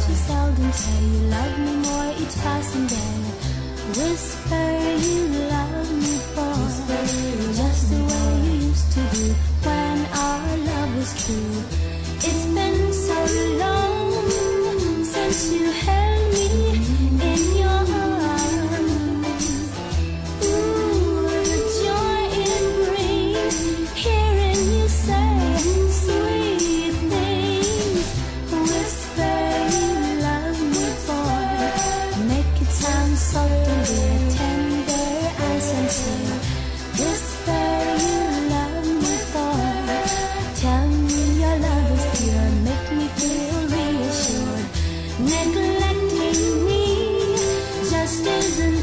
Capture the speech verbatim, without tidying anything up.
you seldom say you love me more each passing day. Whisper you love me, boy, just the way you used to do when our love was true. It's been so long since you held me in your arms. Ooh, the joy it brings, hearing you say sweet things. Whisper you love me, boy, make it sound soft and dear, tender and sincere. Whisper you love me, boy, tell me your love is pure, make me feel reassured. Neglecting me just isn't